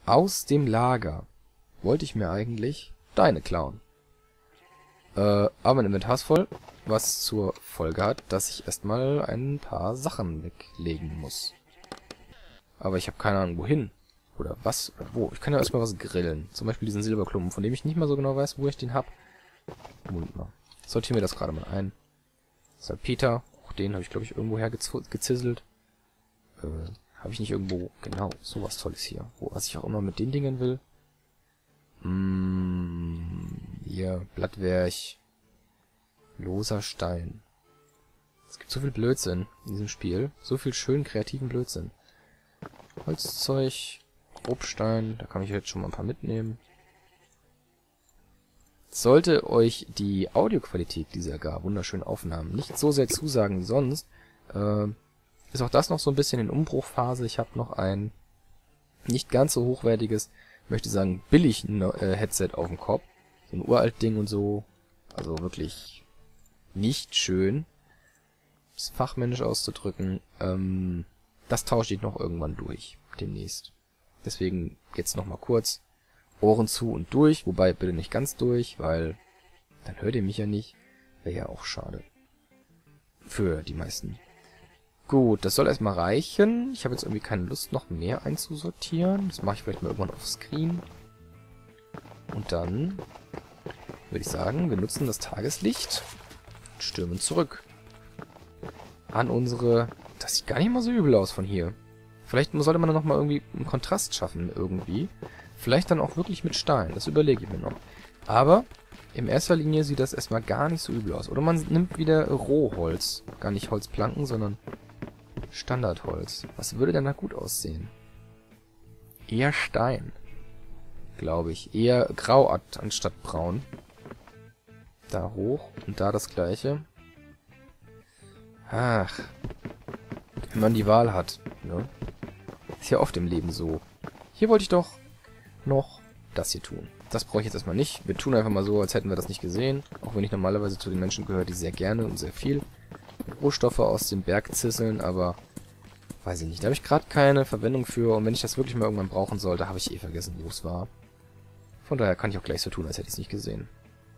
aus dem Lager wollte ich mir eigentlich Steine klauen. Aber mein Inventar ist voll, was zur Folge hat, dass ich erstmal ein paar Sachen weglegen muss. Aber ich habe keine Ahnung, wohin. Oder was, oder wo. Ich kann ja erstmal was grillen. Zum Beispiel diesen Silberklumpen, von dem ich nicht mal so genau weiß, wo ich den hab. Moment mal. Sortieren wir das gerade mal ein. Salpeter. Auch den habe ich, glaube ich, irgendwo hergezisselt. Habe ich nicht irgendwo... Genau, sowas Tolles hier. Was ich auch immer mit den Dingen will. Hier, Blattwerk. Loser Stein. Es gibt so viel Blödsinn in diesem Spiel. So viel schönen, kreativen Blödsinn. Holzzeug, Grobstein, da kann ich jetzt schon mal ein paar mitnehmen. Sollte euch die Audioqualität dieser gar wunderschönen Aufnahmen nicht so sehr zusagen wie sonst, ist auch das noch so ein bisschen in Umbruchphase. Ich habe noch ein nicht ganz so hochwertiges, möchte sagen billig Headset auf dem Kopf. So ein uralt Ding und so. Also wirklich nicht schön. Das fachmännisch auszudrücken. Das tausche ich noch irgendwann durch. Demnächst. Deswegen jetzt nochmal kurz. Ohren zu und durch. Wobei bitte nicht ganz durch, weil dann hört ihr mich ja nicht. Wäre ja auch schade. Für die meisten. Gut, das soll erstmal reichen. Ich habe jetzt irgendwie keine Lust, noch mehr einzusortieren. Das mache ich vielleicht mal irgendwann auf Screen. Und dann würde ich sagen, wir nutzen das Tageslicht und stürmen zurück. An unsere... Das sieht gar nicht mal so übel aus von hier. Vielleicht sollte man dann nochmal irgendwie einen Kontrast schaffen, irgendwie. Vielleicht dann auch wirklich mit Stein. Das überlege ich mir noch. Aber in erster Linie sieht das erstmal gar nicht so übel aus. Oder man nimmt wieder Rohholz. Gar nicht Holzplanken, sondern Standardholz. Was würde denn da gut aussehen? Eher Stein. Glaube ich. Eher grau anstatt braun. Da hoch und da das gleiche. Ach. Wenn man die Wahl hat. Ne? Ist ja oft im Leben so. Hier wollte ich doch noch das hier tun. Das brauche ich jetzt erstmal nicht. Wir tun einfach mal so, als hätten wir das nicht gesehen. Auch wenn ich normalerweise zu den Menschen gehöre, die sehr gerne und sehr viel Rohstoffe aus dem Berg zisseln, aber weiß ich nicht. Da habe ich gerade keine Verwendung für. Und wenn ich das wirklich mal irgendwann brauchen sollte, habe ich eh vergessen, wo es war. Von daher kann ich auch gleich so tun, als hätte ich es nicht gesehen.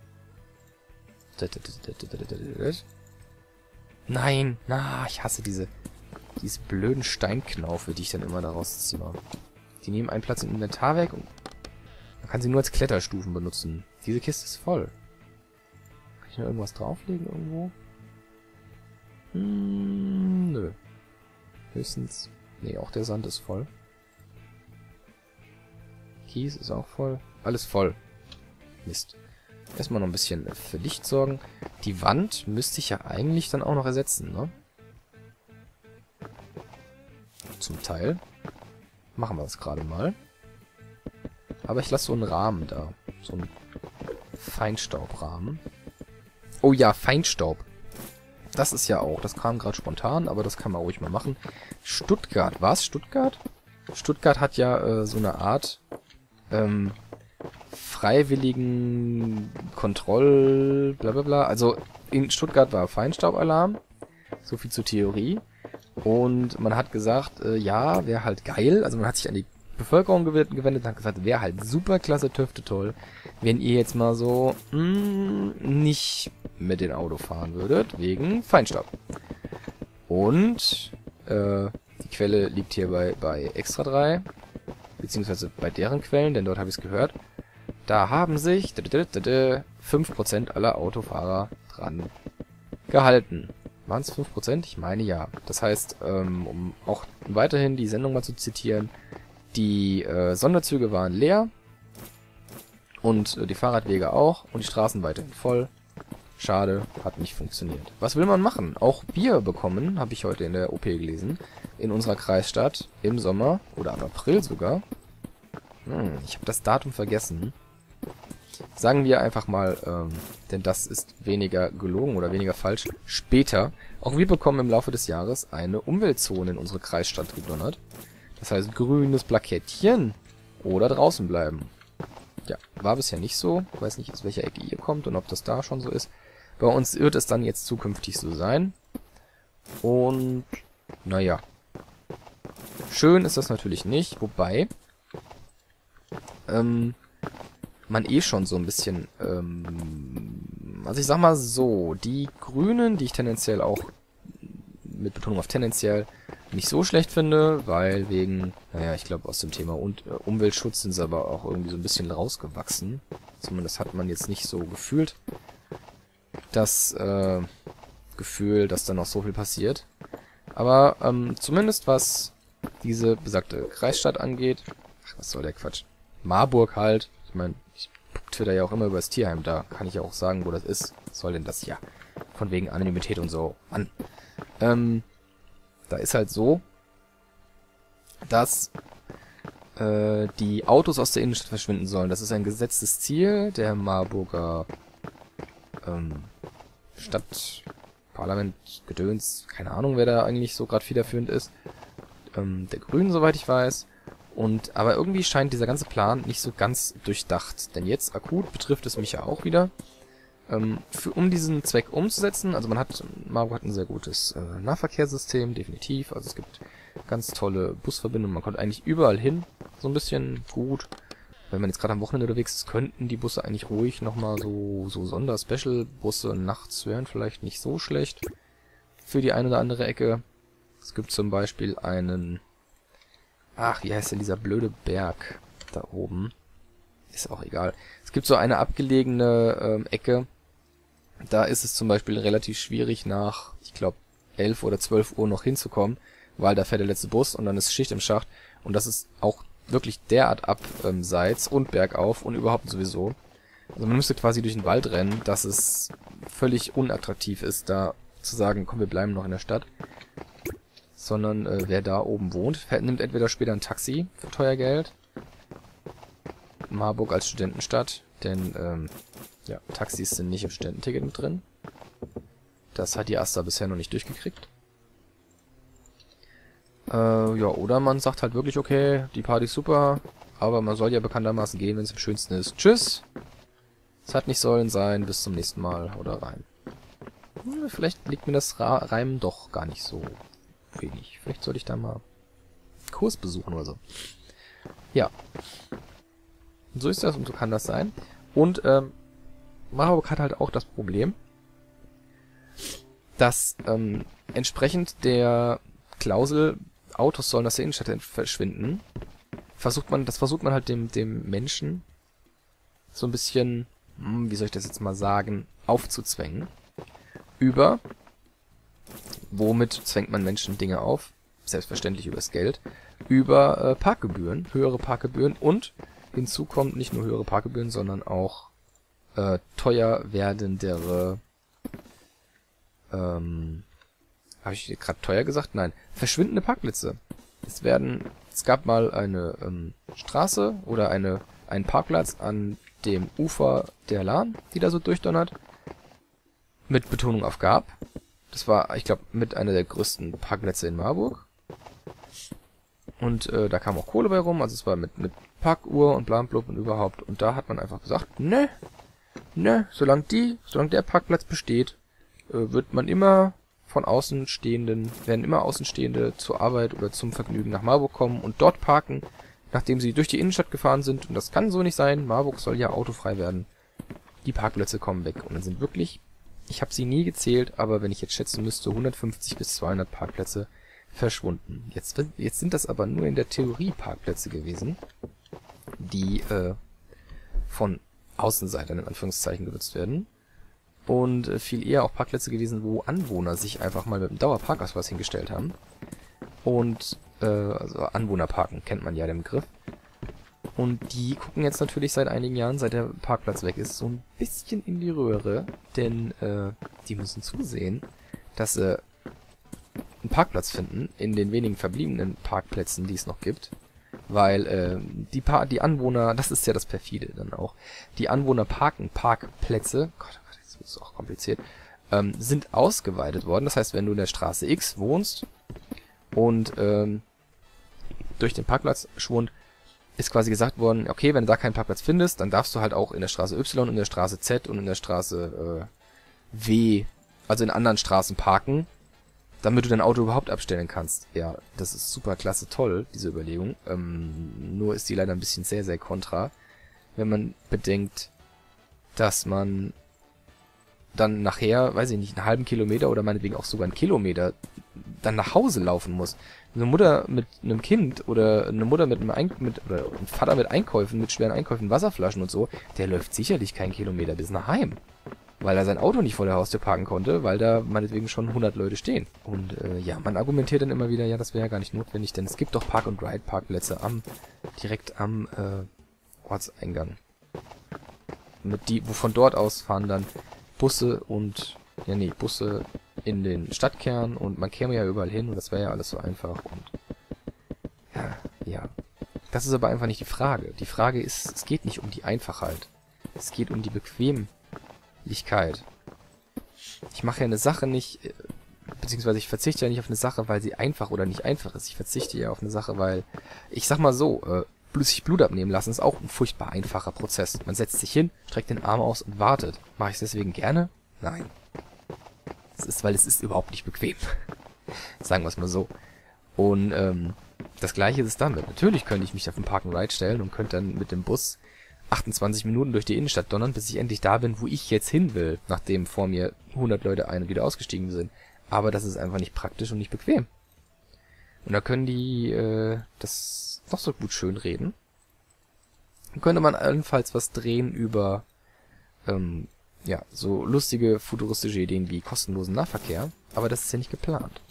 Nein, ich hasse diese blöden Steinknaufe, die ich dann immer daraus ziehe. Die nehmen einen Platz im Inventar weg und man kann sie nur als Kletterstufen benutzen. Diese Kiste ist voll. Kann ich noch irgendwas drauflegen irgendwo? Nö. Höchstens... Nee, auch der Sand ist voll. Kies ist auch voll. Alles voll. Mist. Erstmal noch ein bisschen für Licht sorgen. Die Wand müsste ich ja eigentlich dann auch noch ersetzen, ne? Zum Teil. Machen wir das gerade mal. Aber ich lasse so einen Rahmen da. So einen Feinstaubrahmen. Oh ja, Feinstaub. Das ist ja auch. Das kam gerade spontan, aber das kann man ruhig mal machen. Stuttgart. War es Stuttgart? Stuttgart hat ja so eine Art freiwilligen Kontroll... Blablabla. Also in Stuttgart war Feinstaubalarm. So viel zur Theorie. Und man hat gesagt, ja, wäre halt geil. Also man hat sich an die Bevölkerung gewendet und hat gesagt, wäre halt super klasse, töfte toll, wenn ihr jetzt mal so nicht mit dem Auto fahren würdet, wegen Feinstaub. Und die Quelle liegt hier bei Extra 3, beziehungsweise bei deren Quellen, denn dort habe ich es gehört. Da haben sich 5% aller Autofahrer dran gehalten. Waren es 5%? Ich meine ja. Das heißt, um auch weiterhin die Sendung mal zu zitieren, die Sonderzüge waren leer und die Fahrradwege auch und die Straßen weiterhin voll. Schade, hat nicht funktioniert. Was will man machen? Auch Bier bekommen, habe ich heute in der OP gelesen, in unserer Kreisstadt im Sommer oder ab April sogar. Ich habe das Datum vergessen. Sagen wir einfach mal, denn das ist weniger gelogen oder weniger falsch, später. Auch wir bekommen im Laufe des Jahres eine Umweltzone in unsere Kreisstadt gedonnert. Das heißt, grünes Plakettchen oder draußen bleiben. Ja, war bisher nicht so. Ich weiß nicht, aus welcher Ecke ihr kommt und ob das da schon so ist. Bei uns wird es dann jetzt zukünftig so sein. Und, naja. Schön ist das natürlich nicht, wobei... man eh schon so ein bisschen, also ich sag mal so, die Grünen, die ich tendenziell auch, mit Betonung auf tendenziell, nicht so schlecht finde, weil wegen, naja, ich glaube aus dem Thema Umweltschutz sind sie aber auch irgendwie so ein bisschen rausgewachsen. Zumindest hat man jetzt nicht so gefühlt, das Gefühl, dass da noch so viel passiert. Aber zumindest was diese besagte Kreisstadt angeht, ach, was soll der Quatsch? Marburg halt, ich meine, ich twitter ja auch immer über das Tierheim, da kann ich ja auch sagen, wo das ist. Was soll denn das? Ja, von wegen Anonymität und so. Mann. Da ist halt so, dass die Autos aus der Innenstadt verschwinden sollen. Das ist ein gesetztes Ziel der Marburger Stadtparlament, Gedöns, keine Ahnung, wer da eigentlich so gerade federführend ist. Der Grünen, soweit ich weiß. Aber irgendwie scheint dieser ganze Plan nicht so ganz durchdacht. Denn jetzt akut betrifft es mich ja auch wieder. Um diesen Zweck umzusetzen, also Marburg hat ein sehr gutes Nahverkehrssystem, definitiv. Also es gibt ganz tolle Busverbindungen, man kommt eigentlich überall hin, so ein bisschen gut. Wenn man jetzt gerade am Wochenende unterwegs ist, könnten die Busse eigentlich ruhig nochmal so Sonder-Special-Busse nachts wären vielleicht nicht so schlecht für die eine oder andere Ecke. Es gibt zum Beispiel wie heißt denn dieser blöde Berg da oben? Ist auch egal. Es gibt so eine abgelegene Ecke, da ist es zum Beispiel relativ schwierig nach, ich glaube, 11 oder 12 Uhr noch hinzukommen, weil da fährt der letzte Bus und dann ist Schicht im Schacht und das ist auch wirklich derart abseits und bergauf und überhaupt sowieso. Also man müsste quasi durch den Wald rennen, dass es völlig unattraktiv ist, da zu sagen, komm, wir bleiben noch in der Stadt. Sondern wer da oben wohnt, nimmt entweder später ein Taxi für teuer Geld. Marburg als Studentenstadt, denn Taxis sind nicht im Studententicket mit drin. Das hat die Asta bisher noch nicht durchgekriegt. Oder man sagt halt wirklich, okay, die Party ist super, aber man soll ja bekanntermaßen gehen, wenn es am schönsten ist. Tschüss! Es hat nicht sollen sein, bis zum nächsten Mal oder rein. Vielleicht liegt mir das Reimen doch gar nicht so wenig. Vielleicht sollte ich da mal Kurs besuchen oder so. Ja. So ist das und so kann das sein. Und Marburg hat halt auch das Problem, dass entsprechend der Klausel, Autos sollen aus der Innenstadt verschwinden, versucht man halt dem Menschen so ein bisschen, wie soll ich das jetzt mal sagen, aufzuzwängen. Womit zwängt man Menschen Dinge auf? Selbstverständlich übers Geld. Über Parkgebühren, höhere Parkgebühren und hinzu kommt nicht nur höhere Parkgebühren, sondern auch teuer werdendere, habe ich gerade teuer gesagt? Nein, verschwindende Parkplätze. Es gab mal eine Straße oder einen Parkplatz an dem Ufer der Lahn, die da so durchdonnert, mit Betonung auf gab. Das war, ich glaube, mit einer der größten Parkplätze in Marburg. Und da kam auch Kohle bei rum, also es war mit Parkuhr und blamblub und überhaupt. Und da hat man einfach gesagt, ne, solange der Parkplatz besteht, werden immer Außenstehende zur Arbeit oder zum Vergnügen nach Marburg kommen und dort parken, nachdem sie durch die Innenstadt gefahren sind. Und das kann so nicht sein, Marburg soll ja autofrei werden. Die Parkplätze kommen weg. Und dann sind wirklich, ich habe sie nie gezählt, aber wenn ich jetzt schätzen müsste, 150 bis 200 Parkplätze verschwunden. Jetzt sind das aber nur in der Theorie Parkplätze gewesen, die von Außenseitern in Anführungszeichen genutzt werden. Und viel eher auch Parkplätze gewesen, wo Anwohner sich einfach mal mit einem Dauerparkausweis hingestellt haben. Und also Anwohnerparken kennt man ja den Begriff. Und die gucken jetzt natürlich seit einigen Jahren, seit der Parkplatz weg ist, so ein bisschen in die Röhre. Denn die müssen zusehen, dass sie einen Parkplatz finden in den wenigen verbliebenen Parkplätzen, die es noch gibt. Weil die Anwohner, das ist ja das perfide dann auch, die Anwohner Parkplätze, Gott, das ist auch kompliziert, sind ausgeweitet worden. Das heißt, wenn du in der Straße X wohnst und durch den Parkplatzschwund ist quasi gesagt worden, okay, wenn du da keinen Parkplatz findest, dann darfst du halt auch in der Straße Y, in der Straße Z und in der Straße W, also in anderen Straßen parken, damit du dein Auto überhaupt abstellen kannst. Ja, das ist super klasse toll, diese Überlegung. Nur ist die leider ein bisschen sehr, sehr kontra. wenn man bedenkt, dass man dann nachher, weiß ich nicht, einen halben Kilometer oder meinetwegen auch sogar einen Kilometer dann nach Hause laufen muss. Eine Mutter mit einem Kind oder eine Mutter mit oder ein Vater mit Einkäufen, mit schweren Einkäufen, Wasserflaschen und so, der läuft sicherlich keinen Kilometer bis nach Heim. Weil er sein Auto nicht vor der Haustür parken konnte, weil da meinetwegen schon 100 Leute stehen. Und ja, man argumentiert dann immer wieder, ja, das wäre ja gar nicht notwendig, denn es gibt doch Park-and-Ride-Parkplätze direkt am Ortseingang. Wo von dort aus fahren dann Busse Busse in den Stadtkern und man käme ja überall hin und das wäre ja alles so einfach und ja. Das ist aber einfach nicht die Frage. Die Frage ist, es geht nicht um die Einfachheit. Es geht um die Bequemlichkeit. Ich mache ja eine Sache nicht, beziehungsweise ich verzichte ja nicht auf eine Sache, weil sie einfach oder nicht einfach ist. Ich verzichte ja auf eine Sache, weil, ich sag mal so, sich Blut abnehmen lassen ist auch ein furchtbar einfacher Prozess. Man setzt sich hin, streckt den Arm aus und wartet. Mache ich es deswegen gerne? Nein. Weil es ist überhaupt nicht bequem. Sagen wir es mal so. Und das gleiche ist es damit. Natürlich könnte ich mich auf den Park-and-Ride stellen und könnte dann mit dem Bus 28 Minuten durch die Innenstadt donnern, bis ich endlich da bin, wo ich jetzt hin will, nachdem vor mir 100 Leute ein- und wieder ausgestiegen sind. Aber das ist einfach nicht praktisch und nicht bequem. Und da können die das noch so gut schön reden. Dann könnte man allenfalls was drehen über so lustige futuristische Ideen wie kostenlosen Nahverkehr, aber das ist ja nicht geplant.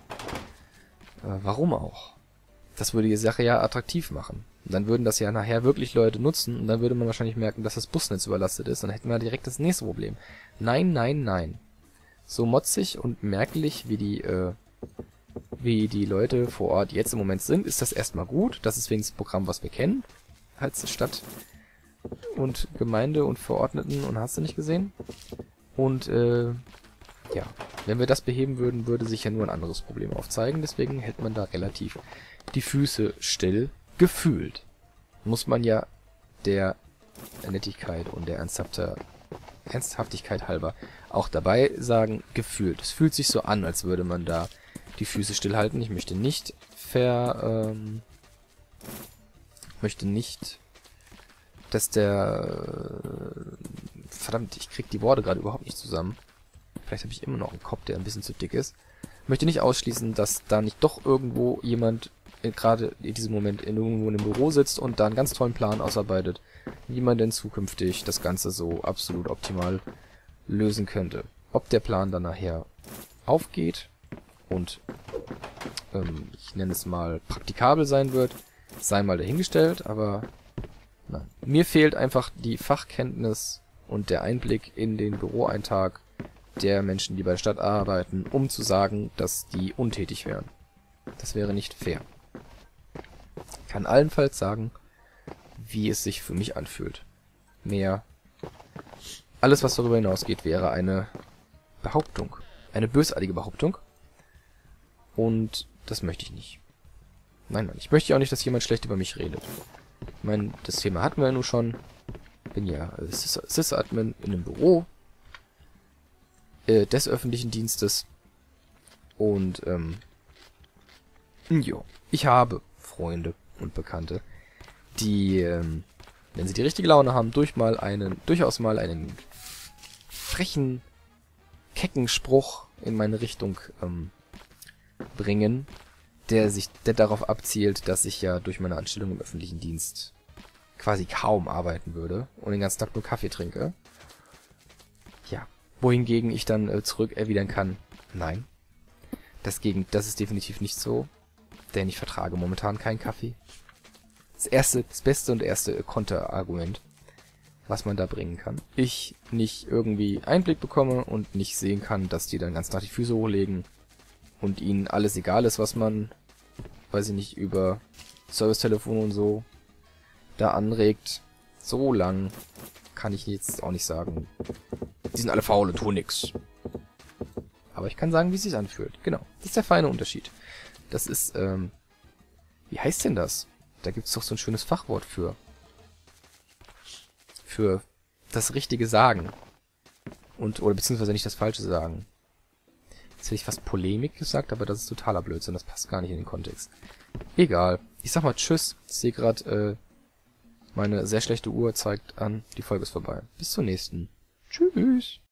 Warum auch? Das würde die Sache ja attraktiv machen. Und dann würden das ja nachher wirklich Leute nutzen und dann würde man wahrscheinlich merken, dass das Busnetz überlastet ist und dann hätten wir direkt das nächste Problem. Nein, nein, nein. So motzig und merklich wie die Leute vor Ort jetzt im Moment sind, ist das erstmal gut. Das ist wenigstens ein Programm, was wir kennen. Als Stadt und Gemeinde und Verordneten und hast du nicht gesehen. Und wenn wir das beheben würden, würde sich ja nur ein anderes Problem aufzeigen. Deswegen hält man da relativ die Füße still. Gefühlt muss man ja der Nettigkeit und der Ernsthaftigkeit halber auch dabei sagen, gefühlt. Es fühlt sich so an, als würde man da die Füße stillhalten. Ich möchte nicht dass verdammt, ich krieg die Worte gerade überhaupt nicht zusammen. Vielleicht habe ich immer noch einen Kopf, der ein bisschen zu dick ist. Ich möchte nicht ausschließen, dass da nicht doch irgendwo jemand gerade in diesem Moment irgendwo in einem Büro sitzt und da einen ganz tollen Plan ausarbeitet, wie man denn zukünftig das Ganze so absolut optimal lösen könnte. Ob der Plan dann nachher aufgeht und ich nenne es mal praktikabel sein wird, sei mal dahingestellt, aber nein. Mir fehlt einfach die Fachkenntnis und der Einblick in den Büroeintag der Menschen, die bei der Stadt arbeiten, um zu sagen, dass die untätig wären. Das wäre nicht fair. Ich kann allenfalls sagen, wie es sich für mich anfühlt. Mehr. Alles, was darüber hinausgeht, wäre eine Behauptung. Eine bösartige Behauptung. Und das möchte ich nicht. Nein, nein. Ich möchte ja auch nicht, dass jemand schlecht über mich redet. Ich meine, das Thema hatten wir ja nun schon. Bin ja Sys-Admin in einem Büro des öffentlichen Dienstes. Und, ich habe Freunde und Bekannte, die, wenn sie die richtige Laune haben, durchaus mal einen frechen, kecken Spruch in meine Richtung bringen, der darauf abzielt, dass ich ja durch meine Anstellung im öffentlichen Dienst quasi kaum arbeiten würde und den ganzen Tag nur Kaffee trinke. Ja, wohingegen ich dann zurück erwidern kann, nein, das ist definitiv nicht so, denn ich vertrage momentan keinen Kaffee. Das beste und erste Konterargument, was man da bringen kann. Ich nicht irgendwie Einblick bekomme und nicht sehen kann, dass die dann ganz nach die Füße hochlegen und ihnen alles egal ist, was man, weiß ich nicht, über Servicetelefon und so da anregt. So lang kann ich jetzt auch nicht sagen, die sind alle faul und tun nix. Aber ich kann sagen, wie es sich anfühlt. Genau, das ist der feine Unterschied. Das ist, wie heißt denn das? Da gibt's doch so ein schönes Fachwort für. Für das richtige Sagen. Oder beziehungsweise nicht das falsche Sagen. Jetzt hätte ich fast Polemik gesagt, aber das ist totaler Blödsinn. Das passt gar nicht in den Kontext. Egal. Ich sag mal Tschüss. Ich sehe gerade, Meine sehr schlechte Uhr zeigt an, die Folge ist vorbei. Bis zur nächsten. Tschüss.